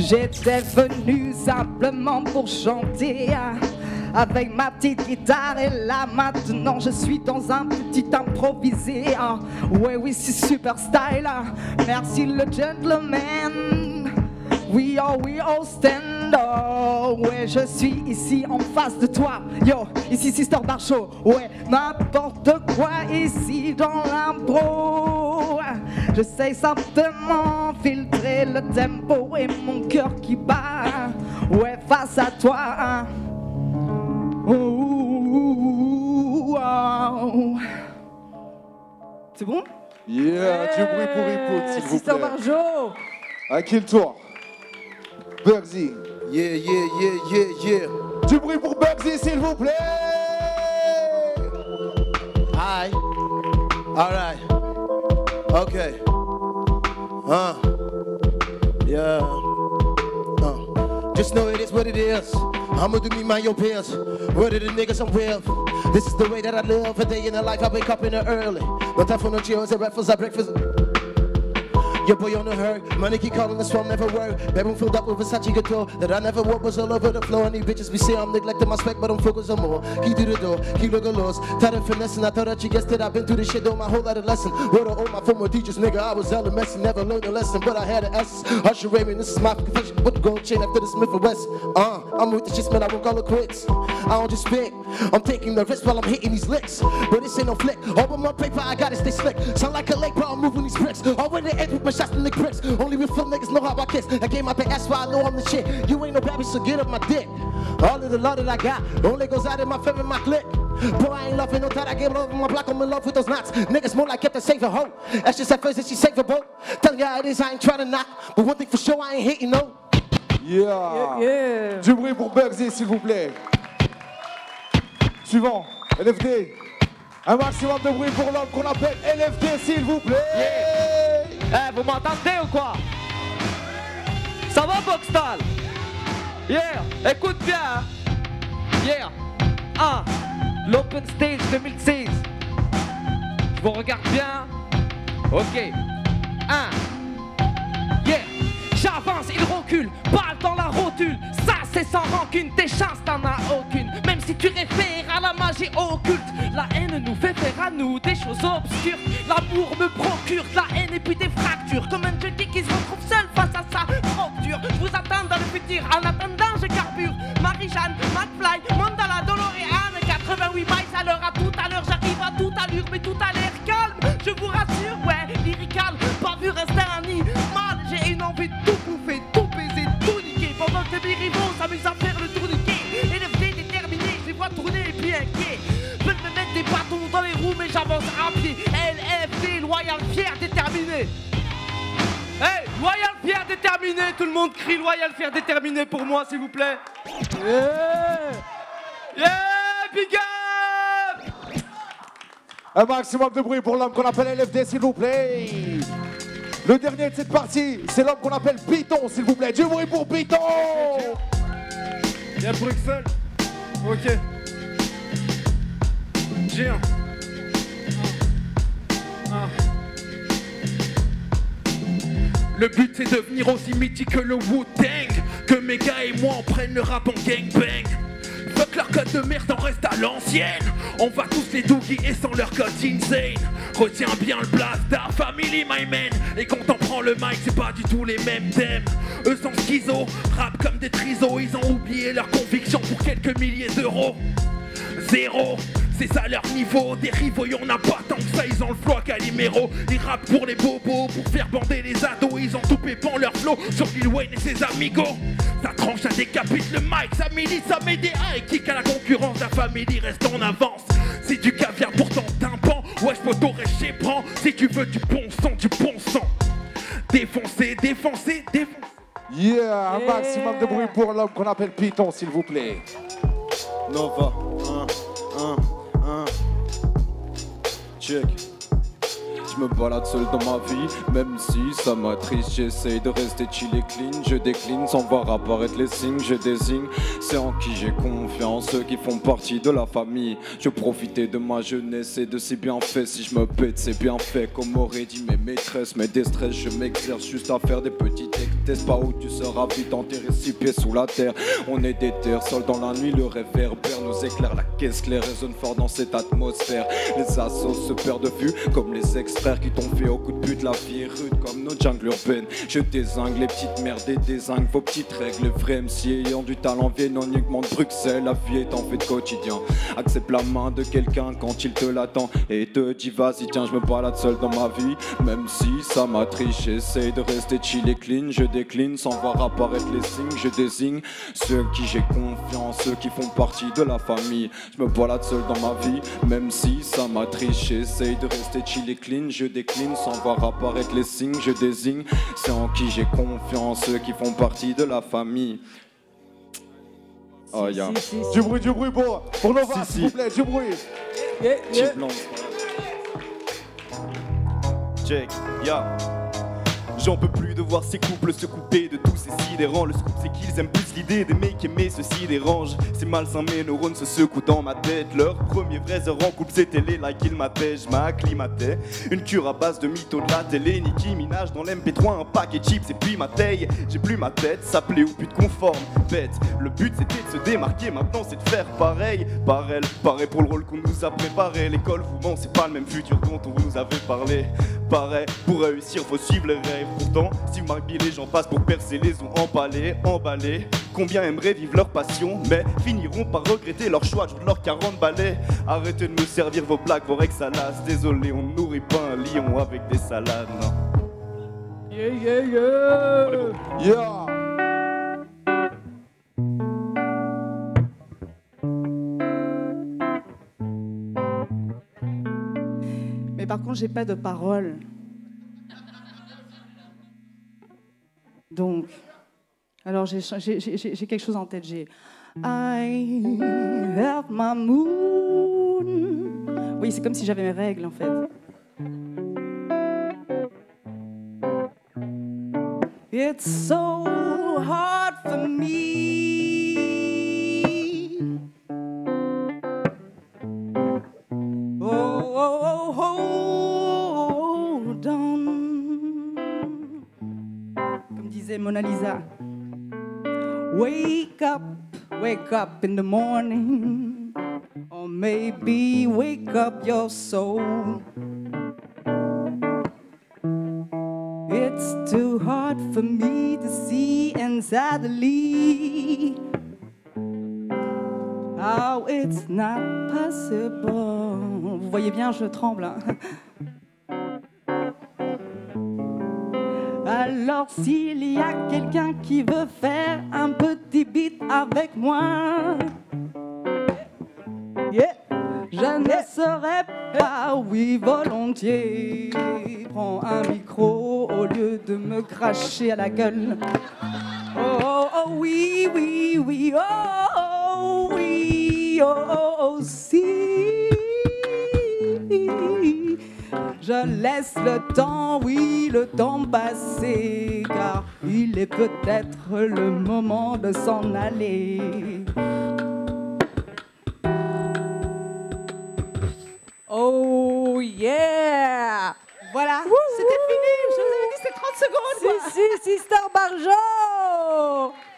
J'étais venu simplement pour chanter avec ma petite guitare et là maintenant je suis dans un petit improvisé. Ouais oui c'est super style. Merci le gentleman. We all stand up. Ouais je suis ici en face de toi. Yo ici Sister Barcho. Ouais n'importe quoi ici dans l'impro. J'essaie simplement filtrer le tempo et mon cœur qui bat. Ouais face à toi. C'est bon? Yeah, du bruit pour Hip-Hop, s'il vous Sister plaît. Barjo. À qui le tour? Bugsy. Yeah, yeah, yeah, yeah, yeah. Du bruit pour Bugsy, s'il vous plaît. Aye. Alright. Okay. Yeah. Just know it is what it is. I'ma do me mind your peers. Word of the niggas I'm with. This is the way that I live. A day in the life I wake up in the early. No time for no chills, a breakfast, Your boy on the hurt, money keep calling the swamp, never work. Bedroom filled up with Versace couture that I never wore, was all over the floor. And these bitches be saying I'm neglecting my spec, but I'm focused on more. Key to the door, key look at lost. Tired of finessing, I thought that you guessed it. I've been through this shit though my whole adolescence. Word of all my former teachers, nigga, I was elementary, never learned a lesson, but I had an essence. Usher Raymond, this is my confession. With the gold chain after the Smith & West. I'm with the shit, man, I won't call it quits. I don't just spit, I'm taking the risk while I'm hitting these licks. But this ain't no flick. Over my paper, I gotta stay slick. Sound like a lake, but I'm moving these bricks. Over the edge with my shots in the bricks. Only real film niggas know how I kiss. I gave my the ass why I know I'm the shit. You ain't no baby, so get up my dick. All of the love that I got only goes out in my favor, my clique. Boy, I ain't loving no time. I gave it over my block. I'm in love with those knots. Niggas more like kept the safe at home. That's just at first that she safe a boat. Tell ya how it is, I ain't trying to knock. But one thing for sure, I ain't hating no. Yeah. Du bruit pour Bugsy, s'il vous plaît. Suivant, LFD. Un maximum de bruit pour l'homme qu'on appelle LFD, s'il vous plaît. Eh, vous m'entendez ou quoi? Ça va, Boxtal? Yeah, écoute bien. Hein? Yeah. L'Open Stage 2016. Je vous regarde bien. Ok. Yeah. J'avance, il recule, balle dans la rotule. Ça c'est sans rancune, tes chances t'en as aucune. Même si tu réfères à la magie occulte. La haine nous fait faire à nous des choses obscures. L'amour me procure de la haine et puis des fractures. Comme un jeudi qui se retrouve seul face à sa fracture. Je vous attends dans le futur, en attendant je carbure. Marie-Jeanne, McFly, Mandala, Doloréane. 88 miles à l'heure, à tout à l'heure. J'arrive à toute allure, mais tout a l'air calme. Je vous rassure, ouais, lyrical, pas vu rester un nid. Mal, j'ai une envie de tout bouffer, tout baiser, tout niquer. Pendant que mes rivaux s'amusent à faire le tourniquet. LFD déterminé, je les vois tourner et puis inquiets. Veulent me mettre des bâtons dans les roues, mais j'avance à pied. LFD, loyal, fier, déterminé. Hey, loyal, fier, déterminé. Tout le monde crie loyal, fier, déterminé pour moi, s'il vous plaît. Yeah, yeah, big up. Un maximum de bruit pour l'homme qu'on appelle LFD, s'il vous plaît. Le dernier de cette partie, c'est l'homme qu'on appelle Python, s'il vous plaît. Du bruit pour Python. Y'a Bruxelles. Ok. J'ai un. Le but c'est de devenir aussi mythique que le Wu-Tang. Que mes gars et moi on prenne le rap en gangbang. Fuck leur code de merde, on reste à l'ancienne. On va tous les doogies et sans leur code insane. Retiens bien le blast, family my man. Et quand on prend le mic, c'est pas du tout les mêmes thèmes. Eux sont schizo, rap comme des trisos. Ils ont oublié leurs convictions pour quelques milliers d'euros. Zéro, c'est ça leur niveau. Des rivaux, y'en a pas tant que ça. Ils ont le flow à Calimero. Ils rappent pour les bobos, pour faire bander les ados. Ils ont tout pépant leur flow sur Lil Wayne et ses amigos. Ça tranche, ça décapite le mic, ça milite, ça met des A et kick à la concurrence. La famille reste en avance. C'est du caviar pour ton tympan. Wesh poteau, reste chez prends. Si tu veux du bon sang, du bon sang. Défoncer, défoncer, défoncer. Yeah, un maximum de bruit pour l'homme qu'on appelle Python, s'il vous plaît. Nova. Check. je me balade seul dans ma vie. Même si ça m'attriste, j'essaye de rester chill et clean. Je décline sans voir apparaître les signes, je désigne c'est en qui j'ai confiance, ceux qui font partie de la famille. Je profitais de ma jeunesse et de ses bienfaits. Si je me pète, c'est bien fait, comme auraient dit mes maîtresses. Mes déstress, je m'exerce juste à faire des petits tests. Pas où tu seras vite enterré, 6 pieds sous la terre. On est des terres, sol dans la nuit, le réverbère nous éclaire. La caisse claire résonne fort dans cette atmosphère. Les assos se perdent de vue, comme les ex-frères qui t'ont fait au coup de pute. La vie est rude comme nos jungles urbaines. Je dézingue les petites merdes et dézingue vos petites règles. Les vrais MC ayant du talent viennent uniquement de Bruxelles. La vie est en fait quotidien. Accepte la main de quelqu'un quand il te l'attend et te dit vas-y tiens je me balade seul dans ma vie. Même si ça m'attriste, j'essaye de rester chill et clean. Je décline sans voir apparaître les signes. Je désigne ceux qui j'ai confiance, ceux qui font partie de la famille. Je me balade seul dans ma vie. Même si ça m'attriste, j'essaye de rester chill et clean. Je décline sans voir apparaître les signes. Je désigne ceux en qui j'ai confiance, ceux qui font partie de la famille. Oh, yeah. Du bruit pour Nova, s'il vous plaît, du bruit. Check, yeah. J'en peux plus de voir ces couples se couper de tous ces sidérants. Le scoop c'est qu'ils aiment plus l'idée d'aimer qu'aimer ceci dérange. C'est malsain, mes neurones se secouent dans ma tête. Leur premier vrai heure en couple c'était les likes qu'ils m'appellent. Je m'acclimatais, une cure à base de mythos de la télé. Nicki Minaj dans l'MP3, un paquet de chips et puis ma taille. J'ai plus ma tête, ça plaît ou pute conforme, bête. Le but c'était de se démarquer, maintenant c'est de faire pareil. Pareil pour le rôle qu'on nous a préparé. L'école vous ment, c'est pas le même futur dont on vous avait parlé. Pareil, pour réussir faut suivre les rêves. Pourtant, si vous marquez les gens passent pour percer, les ont emballés. Combien aimeraient vivre leur passion, mais finiront par regretter leur choix de leurs 40 balais. Arrêtez de me servir vos blagues, vos ex-salas. Désolé, on nourrit pas un lion avec des salades, non. Yeah. Mais par contre, j'ai pas de parole. Donc, alors j'ai quelque chose en tête. J'ai I have my moon. Oui, c'est comme si j'avais mes règles en fait. It's so hard for me. Hold on. Comme disait Mona Lisa. Wake up in the morning. Or maybe wake up your soul. It's too hard for me to see, and sadly, how it's not possible. Vous voyez bien, je tremble. Hein? Alors s'il y a quelqu'un qui veut faire un petit beat avec moi, yeah, je ne serai pas oui volontiers. Prends un micro au lieu de me cracher à la gueule. Oh, oh oui, oui, oui, oh, oui, oh, si. Je laisse le temps, oui, le temps passer, car il est peut-être le moment de s'en aller. Oh yeah! Voilà, c'était fini, je vous avais dit c'est 30 secondes. Si, Sister Barjo!